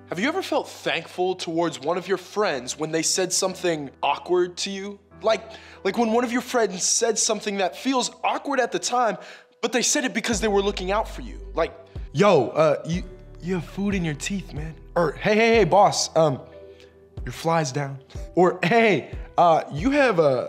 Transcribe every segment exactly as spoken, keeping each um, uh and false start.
Have you ever felt thankful towards one of your friends when they said something awkward to you? Like, like when one of your friends said something that feels awkward at the time, but they said it because they were looking out for you. Like, yo, uh, you, you have food in your teeth, man. Or, hey, hey, hey, boss, um, your fly's down. Or, hey, uh, you have a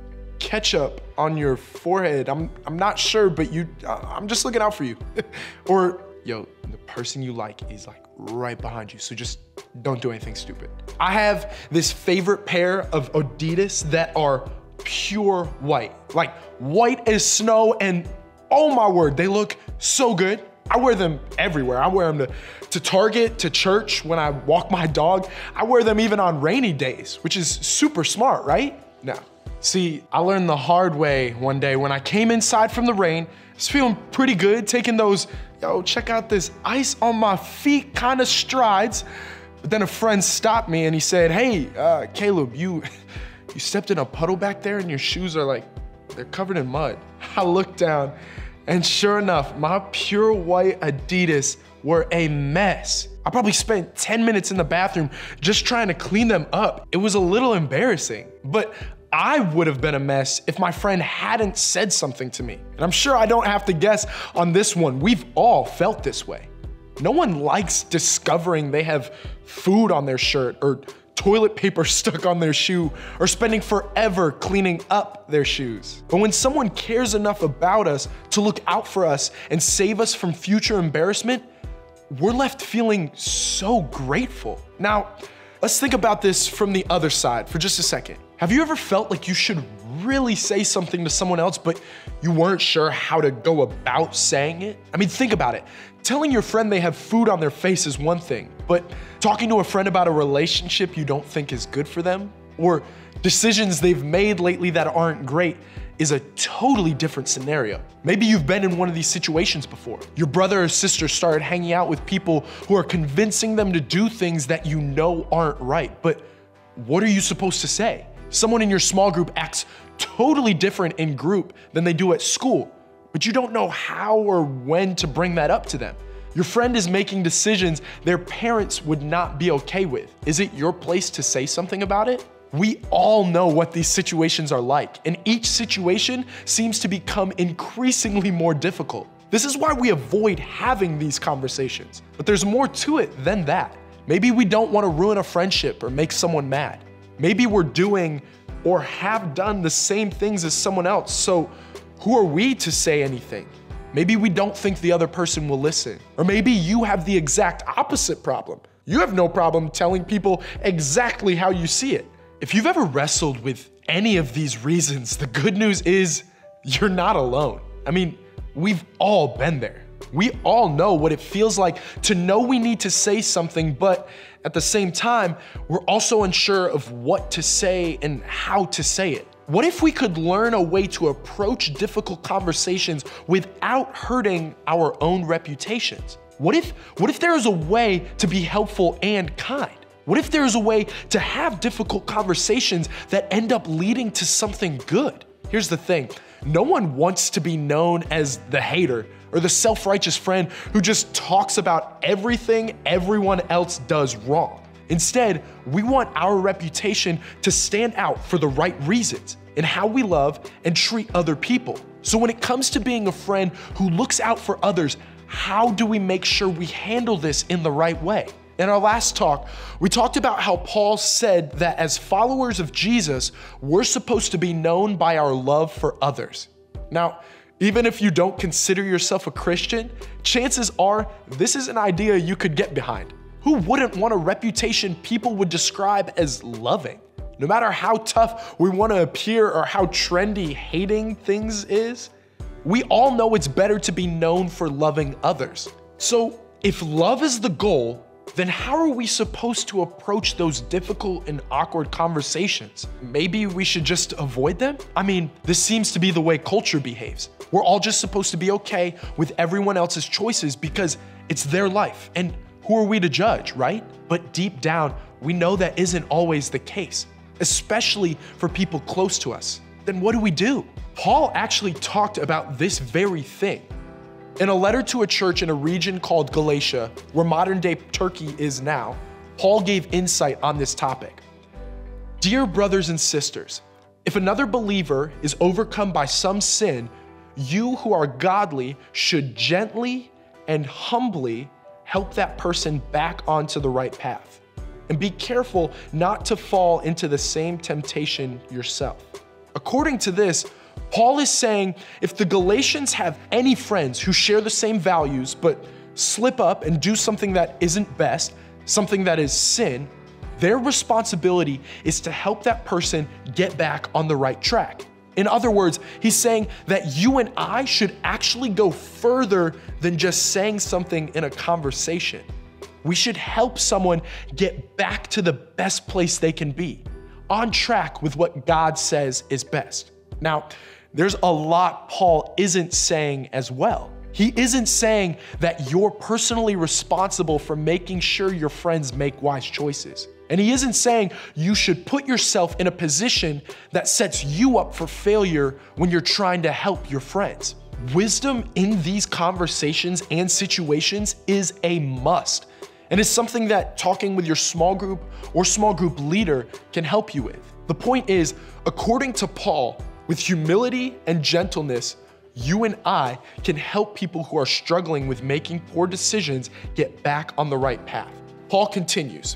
ketchup on your forehead. I'm, I'm not sure, but you, uh, I'm just looking out for you. Or, yo, the person you like is like right behind you, so just don't do anything stupid. I have this favorite pair of Adidas that are pure white, like white as snow, and oh my word, they look so good. I wear them everywhere. I wear them to, to Target, to church, when I walk my dog. I wear them even on rainy days, which is super smart, right? No. See, I learned the hard way one day when I came inside from the rain. I was feeling pretty good, taking those, yo, check out this ice on my feet kind of strides. But then a friend stopped me and he said, hey, uh, Caleb, you, you stepped in a puddle back there and your shoes are like, they're covered in mud. I looked down and sure enough, my pure white Adidas were a mess. I probably spent ten minutes in the bathroom just trying to clean them up. It was a little embarrassing, but I would have been a mess if my friend hadn't said something to me. And I'm sure I don't have to guess on this one. We've all felt this way. No one likes discovering they have food on their shirt or toilet paper stuck on their shoe or spending forever cleaning up their shoes. But when someone cares enough about us to look out for us and save us from future embarrassment, we're left feeling so grateful. Now, let's think about this from the other side for just a second. Have you ever felt like you should really say something to someone else, but you weren't sure how to go about saying it? I mean, think about it. Telling your friend they have food on their face is one thing, but talking to a friend about a relationship you don't think is good for them, or decisions they've made lately that aren't great, is a totally different scenario. Maybe you've been in one of these situations before. Your brother or sister started hanging out with people who are convincing them to do things that you know aren't right, but what are you supposed to say? Someone in your small group acts totally different in group than they do at school, but you don't know how or when to bring that up to them. Your friend is making decisions their parents would not be okay with. Is it your place to say something about it? We all know what these situations are like, and each situation seems to become increasingly more difficult. This is why we avoid having these conversations. But there's more to it than that. Maybe we don't want to ruin a friendship or make someone mad. Maybe we're doing or have done the same things as someone else, so who are we to say anything? Maybe we don't think the other person will listen. Or maybe you have the exact opposite problem. You have no problem telling people exactly how you see it. If you've ever wrestled with any of these reasons, the good news is you're not alone. I mean, we've all been there. We all know what it feels like to know we need to say something, but at the same time, we're also unsure of what to say and how to say it. What if we could learn a way to approach difficult conversations without hurting our own reputations? What if, what if there is a way to be helpful and kind? What if there is a way to have difficult conversations that end up leading to something good? Here's the thing, no one wants to be known as the hater or the self-righteous friend who just talks about everything everyone else does wrong. Instead, we want our reputation to stand out for the right reasons in how we love and treat other people. So when it comes to being a friend who looks out for others, how do we make sure we handle this in the right way? In our last talk, we talked about how Paul said that as followers of Jesus, we're supposed to be known by our love for others. Now, even if you don't consider yourself a Christian, chances are this is an idea you could get behind. Who wouldn't want a reputation people would describe as loving? No matter how tough we want to appear or how trendy hating things is, we all know it's better to be known for loving others. So if love is the goal, then how are we supposed to approach those difficult and awkward conversations? Maybe we should just avoid them? I mean, this seems to be the way culture behaves. We're all just supposed to be okay with everyone else's choices because it's their life, and who are we to judge, right? But deep down, we know that isn't always the case, especially for people close to us. Then what do we do? Paul actually talked about this very thing. In a letter to a church in a region called Galatia, where modern-day Turkey is now, Paul gave insight on this topic. Dear brothers and sisters, if another believer is overcome by some sin, you who are godly should gently and humbly help that person back onto the right path. And be careful not to fall into the same temptation yourself. According to this, Paul is saying if the Galatians have any friends who share the same values but slip up and do something that isn't best, something that is sin, their responsibility is to help that person get back on the right track. In other words, he's saying that you and I should actually go further than just saying something in a conversation. We should help someone get back to the best place they can be, on track with what God says is best. Now, there's a lot Paul isn't saying as well. He isn't saying that you're personally responsible for making sure your friends make wise choices. And he isn't saying you should put yourself in a position that sets you up for failure when you're trying to help your friends. Wisdom in these conversations and situations is a must, and it's something that talking with your small group or small group leader can help you with. The point is, according to Paul, with humility and gentleness, you and I can help people who are struggling with making poor decisions get back on the right path. Paul continues,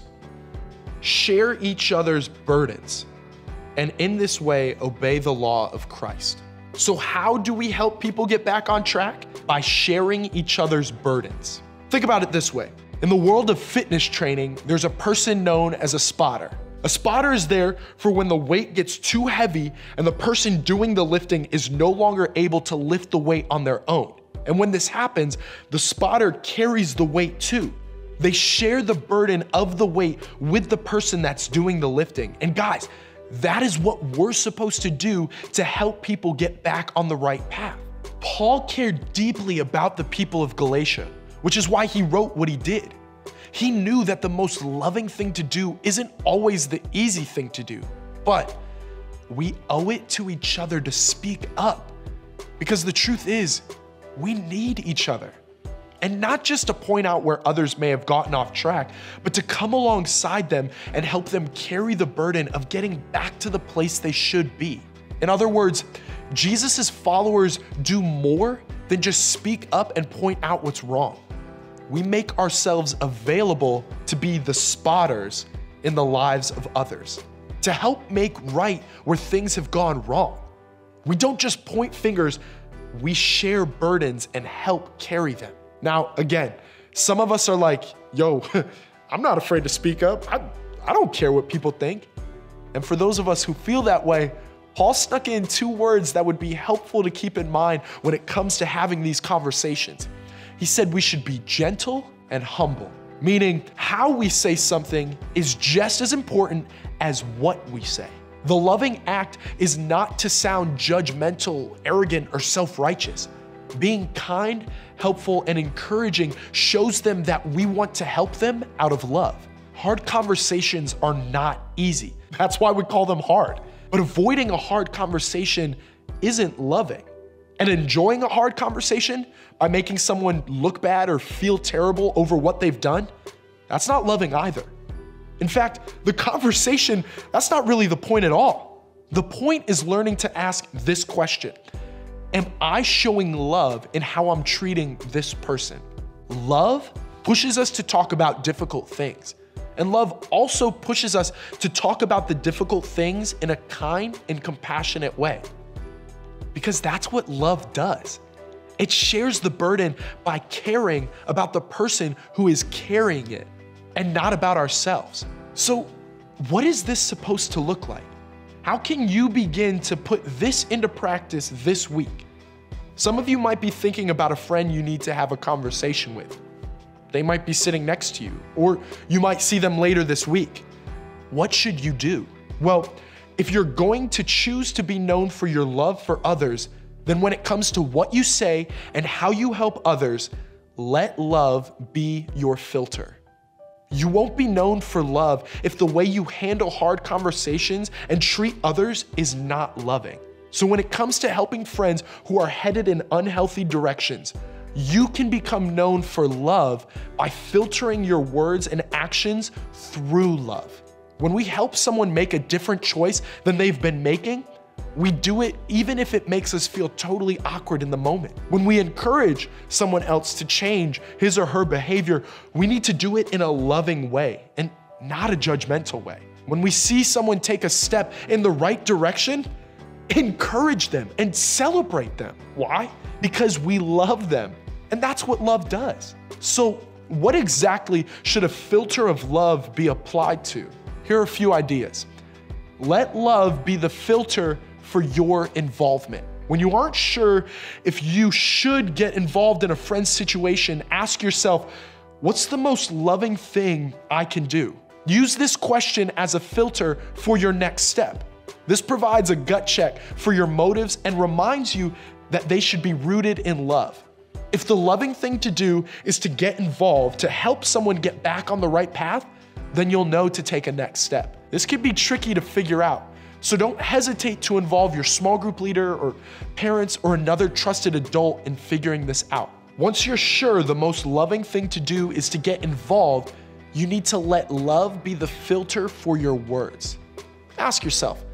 share each other's burdens, and in this way, obey the law of Christ. So how do we help people get back on track? By sharing each other's burdens. Think about it this way. In the world of fitness training, there's a person known as a spotter. A spotter is there for when the weight gets too heavy and the person doing the lifting is no longer able to lift the weight on their own. And when this happens, the spotter carries the weight too. They share the burden of the weight with the person that's doing the lifting. And guys, that is what we're supposed to do to help people get back on the right path. Paul cared deeply about the people of Galatia, which is why he wrote what he did. He knew that the most loving thing to do isn't always the easy thing to do, but we owe it to each other to speak up, because the truth is, we need each other. And not just to point out where others may have gotten off track, but to come alongside them and help them carry the burden of getting back to the place they should be. In other words, Jesus' followers do more than just speak up and point out what's wrong. We make ourselves available to be the spotters in the lives of others, to help make right where things have gone wrong. We don't just point fingers, we share burdens and help carry them. Now, again, some of us are like, yo, I'm not afraid to speak up. I, I don't care what people think. And for those of us who feel that way, Paul stuck in two words that would be helpful to keep in mind when it comes to having these conversations. He said we should be gentle and humble, meaning how we say something is just as important as what we say. The loving act is not to sound judgmental, arrogant, or self-righteous. Being kind, helpful, and encouraging shows them that we want to help them out of love. Hard conversations are not easy. That's why we call them hard. But avoiding a hard conversation isn't loving. And enjoying a hard conversation by making someone look bad or feel terrible over what they've done, that's not loving either. In fact, the conversation, that's not really the point at all. The point is learning to ask this question. Am I showing love in how I'm treating this person? Love pushes us to talk about difficult things. And love also pushes us to talk about the difficult things in a kind and compassionate way. Because that's what love does. It shares the burden by caring about the person who is carrying it and not about ourselves. So what is this supposed to look like? How can you begin to put this into practice this week? Some of you might be thinking about a friend you need to have a conversation with. They might be sitting next to you, or you might see them later this week. What should you do? Well, if you're going to choose to be known for your love for others, then when it comes to what you say and how you help others, let love be your filter. You won't be known for love if the way you handle hard conversations and treat others is not loving. So when it comes to helping friends who are headed in unhealthy directions, You can become known for love by filtering your words and actions through love. When we help someone make a different choice than they've been making, we do it even if it makes us feel totally awkward in the moment. When we encourage someone else to change his or her behavior, we need to do it in a loving way and not a judgmental way. When we see someone take a step in the right direction, encourage them and celebrate them. Why? Because we love them, and that's what love does. So what exactly should a filter of love be applied to? Here are a few ideas. Let love be the filter for your involvement. When you aren't sure if you should get involved in a friend's situation, ask yourself, what's the most loving thing I can do? Use this question as a filter for your next step. This provides a gut check for your motives and reminds you that they should be rooted in love. If the loving thing to do is to get involved to help someone get back on the right path, then you'll know to take a next step. This can be tricky to figure out, so don't hesitate to involve your small group leader or parents or another trusted adult in figuring this out. Once you're sure the most loving thing to do is to get involved, you need to let love be the filter for your words. Ask yourself,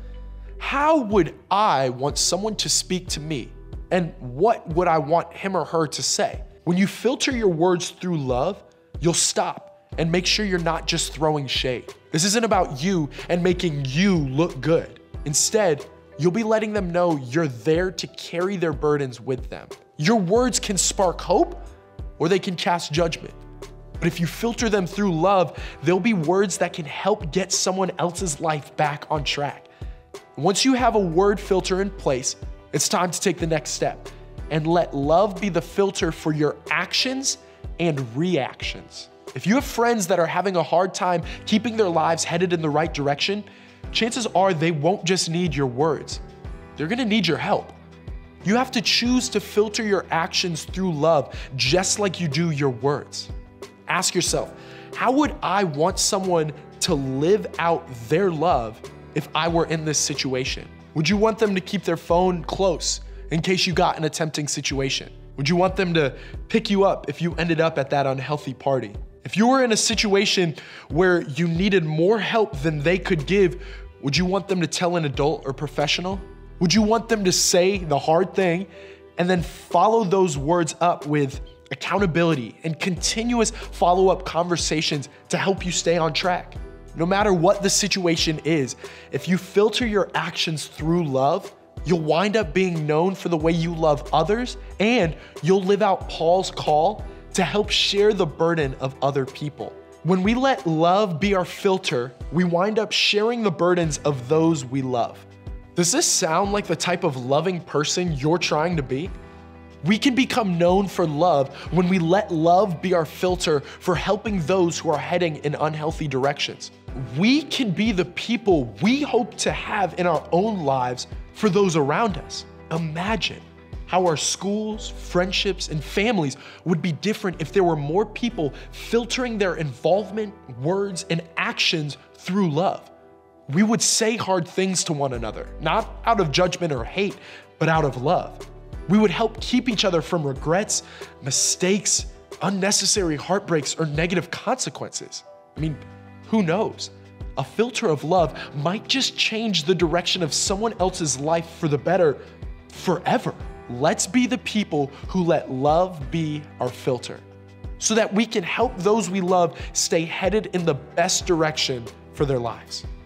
how would I want someone to speak to me? And what would I want him or her to say? When you filter your words through love, you'll stop and make sure you're not just throwing shade. This isn't about you and making you look good. Instead, you'll be letting them know you're there to carry their burdens with them. Your words can spark hope or they can cast judgment. But if you filter them through love, they'll be words that can help get someone else's life back on track. Once you have a word filter in place, it's time to take the next step and let love be the filter for your actions and reactions. If you have friends that are having a hard time keeping their lives headed in the right direction, chances are they won't just need your words. They're gonna need your help. You have to choose to filter your actions through love, just like you do your words. Ask yourself, how would I want someone to live out their love if I were in this situation? Would you want them to keep their phone close in case you got in a tempting situation? Would you want them to pick you up if you ended up at that unhealthy party? If you were in a situation where you needed more help than they could give, would you want them to tell an adult or professional? Would you want them to say the hard thing and then follow those words up with accountability and continuous follow-up conversations to help you stay on track? No matter what the situation is, if you filter your actions through love, you'll wind up being known for the way you love others, and you'll live out Paul's call to help share the burden of other people. When we let love be our filter, we wind up sharing the burdens of those we love. Does this sound like the type of loving person you're trying to be? We can become known for love when we let love be our filter for helping those who are heading in unhealthy directions. We can be the people we hope to have in our own lives for those around us. Imagine how our schools, friendships, and families would be different if there were more people filtering their involvement, words, and actions through love. We would say hard things to one another, not out of judgment or hate, but out of love. We would help keep each other from regrets, mistakes, unnecessary heartbreaks, or negative consequences. I mean, who knows? A filter of love might just change the direction of someone else's life for the better forever. Let's be the people who let love be our filter so that we can help those we love stay headed in the best direction for their lives.